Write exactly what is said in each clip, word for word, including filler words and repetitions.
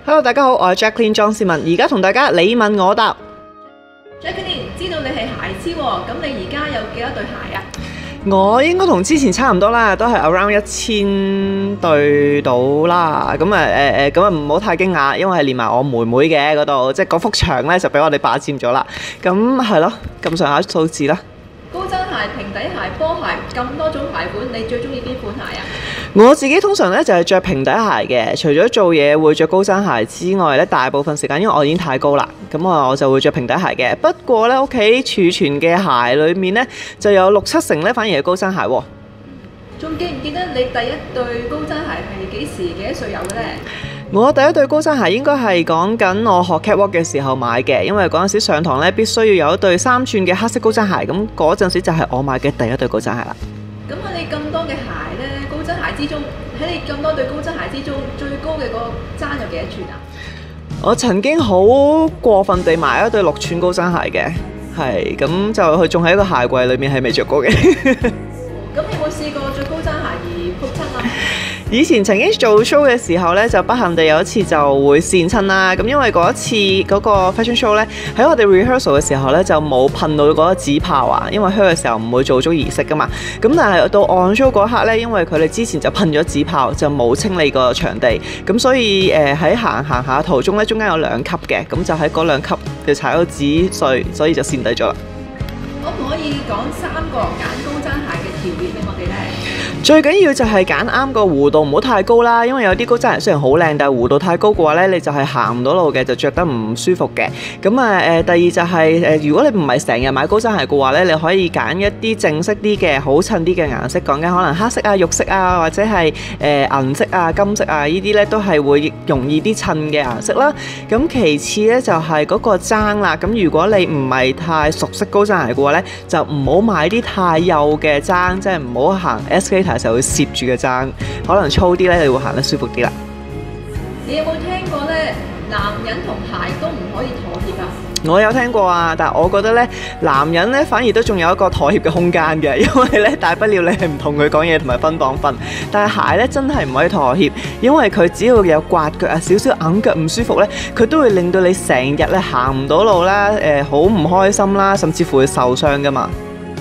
Hello， 大家好，我係 Jacqueline 莊思文，而家同大家你問我答。 Jacqueline， 知道你係鞋痴喎，咁你而家有幾多對鞋啊？ 我應該同之前差唔多啦，都係 around 一千對到啦。咁啊誒誒，咁啊唔好太驚訝，因為係連埋我妹妹嘅嗰度，即係嗰幅牆咧就俾我哋霸佔咗啦。咁係咯，咁上下數字啦。 高踭鞋、平底鞋、波鞋咁多種鞋款，你最中意邊款鞋啊？ 我自己通常咧就係着平底鞋嘅，除咗做嘢會着高踭鞋之外咧，大部分時間因為我已經太高啦，咁啊我就會着平底鞋嘅。不過咧屋企儲存嘅鞋裏面咧就有六七成咧反而係高踭鞋喎。 仲記唔記得你第一對高踭鞋係幾時幾多歲有嘅呢？ 我第一對高踭鞋應該係講緊我學 catwalk 嘅時候買嘅，因為嗰陣時上堂咧必須要有一對三寸嘅黑色高踭鞋，咁嗰陣時就係我買嘅第一對高踭鞋啦。 咁喺你咁多嘅鞋呢，高踭鞋之中，喺你咁多對高踭鞋之中，最高嘅個踭有幾多寸啊？ 我曾經好過分地買一對六寸高踭鞋嘅，係咁就佢仲喺個鞋櫃裏面係未着過嘅。 咁你有冇試過着高踭鞋而仆親啊？ 以前曾經做 show 嘅時候咧，就不幸地有一次就會跣親啦。咁因為嗰一次嗰個 fashion show 咧，喺我哋 rehearsal 嘅時候咧就冇噴到嗰個紙炮啊，因為 show 嘅時候唔會做足儀式噶嘛。咁但係到 on show 嗰刻咧，因為佢哋之前就噴咗紙炮，就冇清理個場地，咁所以誒喺行行下途中咧，中間有兩級嘅，咁就喺嗰兩級就踩到紙碎，所以就跣低咗啦。 可唔可以講三個揀高踭鞋嘅條件俾我哋呢？ 最緊要就係揀啱個弧度，唔好太高啦。因為有啲高踭鞋雖然好靚，但係弧度太高嘅話咧，你就係行唔到路嘅，就着得唔舒服嘅。咁啊誒，第二就係、是、誒，如果你唔係成日買高踭鞋嘅話咧，你可以揀一啲正式啲嘅、好襯啲嘅顏色，講緊可能黑色啊、肉色啊，或者係誒銀色啊、金色啊，呢啲咧都係會容易啲襯嘅顏色啦。咁其次咧就係嗰個踭啦。咁如果你唔係太熟悉高踭鞋嘅話咧，就唔好買啲太幼嘅踭，即係唔好行 escalator 時候會攝住嘅踭，可能粗啲咧，你會行得舒服啲啦。 你有冇聽過咧？男人同鞋都唔可以妥協啊！ 我有聽過啊，但係我覺得咧，男人咧反而都仲有一個妥協嘅空間嘅，因為咧大不了你係唔同佢講嘢同埋分黨分。但係鞋咧真係唔可以妥協，因為佢只要有刮腳啊、少少硬腳唔舒服咧，佢都會令到你成日咧行唔到路啦，誒好唔開心啦，甚至乎會受傷噶嘛。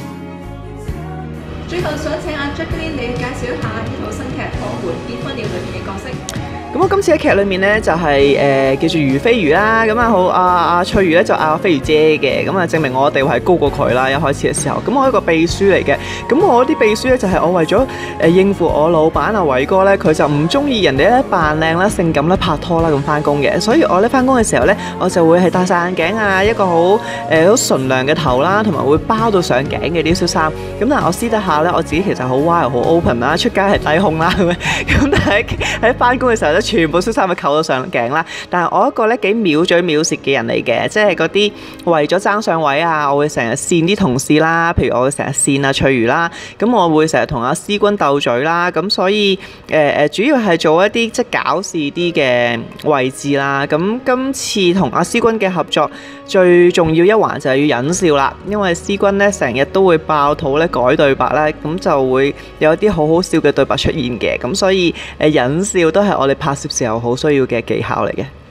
最後想請阿 Jacqueline 你介紹一下呢套新劇《我們結婚了》裏面嘅角色。 咁我今次喺劇裏面咧就係、是、誒、呃、叫做俞飛如啦，咁啊好阿阿翠如咧就嗌我飛如姐嘅，咁啊證明我地位係高過佢啦。一開始嘅時候，咁我係一個秘書嚟嘅，咁我啲秘書咧就係、是、我為咗誒、呃、應付我老闆阿偉哥咧，佢就唔中意人哋咧扮靚啦、性感啦、拍拖啦咁翻工嘅，所以我咧翻工嘅時候咧，我就會係戴晒眼鏡啊，一個好誒好純良嘅頭啦，同埋會包到上頸嘅啲恤衫。咁但係我私底下咧，我自己其實好 wild 好 open 啦，出街係低胸啦咁樣，咁但係喺翻工嘅時候咧，全部恤衫咪扣到上頸啦。但係我一個咧幾藐嘴藐舌嘅人嚟嘅，即係嗰啲為咗爭上位啊，我會成日跣啲同事啦，譬如我會成日跣阿翠如啦，咁我會成日同阿思君鬥嘴啦，咁所以誒誒、呃、主要係做一啲即係搞事啲嘅位置啦。咁今次同阿思君嘅合作最重要一環就係要忍笑啦，因為思君咧成日都會爆肚咧改對白咧，咁就會有一啲好好笑嘅對白出現嘅，咁所以誒忍笑都係我哋拍攝時候好需要嘅技巧嚟嘅。